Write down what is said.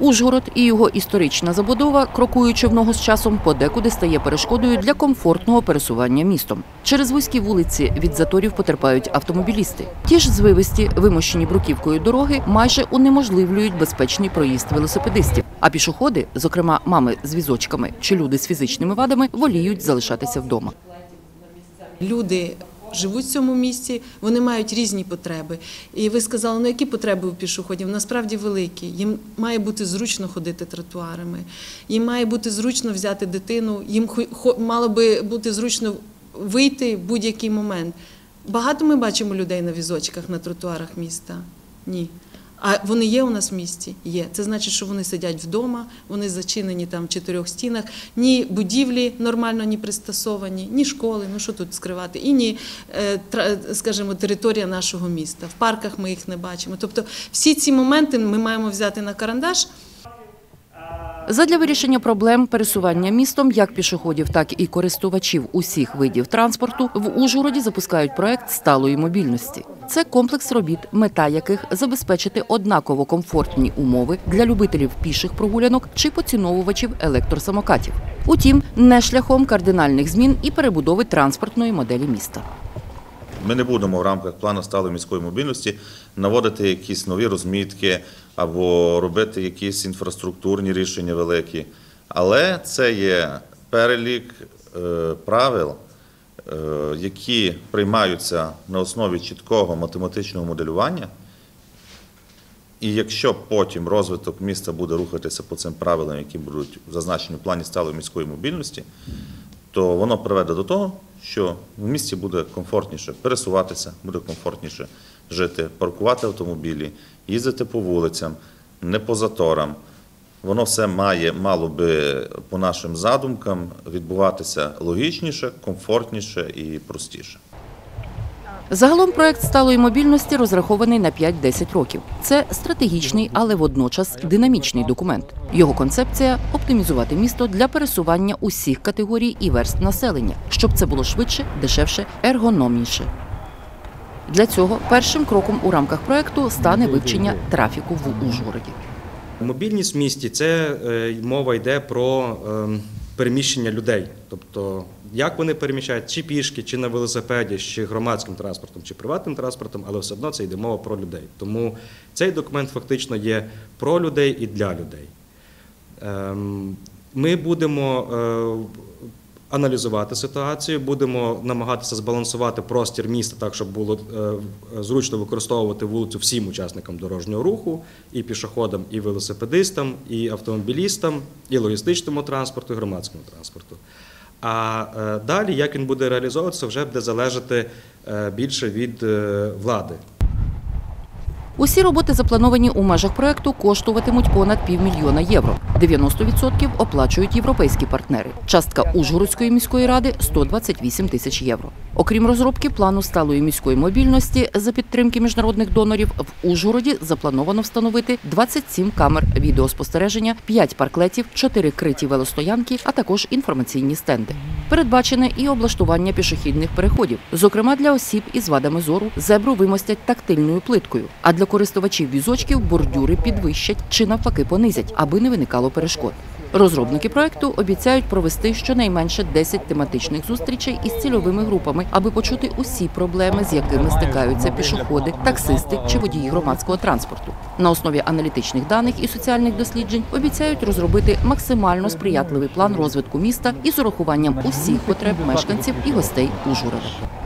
Ужгород і його історична забудова, крокуючи в ногу з часом, подекуди стає перешкодою для комфортного пересування містом. Через вузькі вулиці від заторів потерпають автомобілісти. Ті ж звивисті, вимощені бруківкою дороги, майже унеможливлюють безпечний проїзд велосипедистів. А пішоходи, зокрема мами з візочками чи люди з фізичними вадами, воліють залишатися вдома. Люди живуть в цьому місті, вони мають різні потреби. І ви сказали, які потреби у пішоходів? Насправді великі. Їм має бути зручно ходити тротуарами, їм має бути зручно взяти дитину, їм мало би бути зручно вийти в будь-який момент. Багато ми бачимо людей на візочках на тротуарах міста? Ні. А вони є у нас в місті? Є. Це значить, що вони сидять вдома, вони зачинені там в 4 стінах, ні будівлі нормально не пристосовані, ні школи, ну що тут скривати, і ні, скажімо, територія нашого міста. В парках ми їх не бачимо. Тобто всі ці моменти ми маємо взяти на карандаш. Задля вирішення проблем пересування містом як пішоходів, так і користувачів усіх видів транспорту в Ужгороді запускають проект сталої мобільності. Це комплекс робіт, мета яких – забезпечити однаково комфортні умови для любителів піших прогулянок чи поціновувачів електросамокатів. Утім, не шляхом кардинальних змін і перебудови транспортної моделі міста. Ми не будемо в рамках плану сталої міської мобільності наводити якісь нові розмітки або робити якісь інфраструктурні рішення великі. Але це є перелік правил, які приймаються на основі чіткого математичного моделювання. І якщо потім розвиток міста буде рухатися по цим правилам, які будуть зазначені в плані сталої міської мобільності, то воно приведе до того, що в місті буде комфортніше пересуватися, буде комфортніше жити, паркувати автомобілі, їздити по вулицям, не по заторам. Воно все мало би, по нашим задумкам, відбуватися логічніше, комфортніше і простіше. Загалом проект сталої мобільності розрахований на 5-10 років. Це стратегічний, але водночас динамічний документ. Його концепція – оптимізувати місто для пересування усіх категорій і верств населення, щоб це було швидше, дешевше, ергономніше. Для цього першим кроком у рамках проекту стане вивчення трафіку в Ужгороді. Мобільність в місті – це мова йде про переміщення людей. Тобто, як вони переміщають, чи пішки, чи на велосипеді, чи громадським транспортом, чи приватним транспортом, але все одно це йде мова про людей. Тому цей документ фактично є про людей і для людей. Ми будемо аналізувати ситуацію, будемо намагатися збалансувати простір міста так, щоб було зручно використовувати вулицю всім учасникам дорожнього руху, і пішоходам, і велосипедистам, і автомобілістам, і логістичному транспорту, і громадському транспорту. А далі, як він буде реалізовуватися, вже буде залежати більше від влади. Усі роботи, заплановані у межах проекту, коштуватимуть понад $500 000 євро. 90% оплачують європейські партнери. Частка Ужгородської міської ради – 128 тисяч євро. Окрім розробки плану сталої міської мобільності за підтримки міжнародних донорів, в Ужгороді заплановано встановити 27 камер відеоспостереження, 5 парклетів, 4 криті велостоянки, а також інформаційні стенди. Передбачене і облаштування пішохідних переходів. Зокрема, для осіб із вадами зору зебру вимостять тактильною плиткою, а для користувачів візочків бордюри підвищать чи навпаки понизять, аби не виникало перешкод. Розробники проекту обіцяють провести щонайменше 10 тематичних зустрічей із цільовими групами, аби почути усі проблеми, з якими стикаються пішоходи, таксисти чи водії громадського транспорту. На основі аналітичних даних і соціальних досліджень обіцяють розробити максимально сприятливий план розвитку міста із урахуванням усіх потреб мешканців і гостей Ужгорода.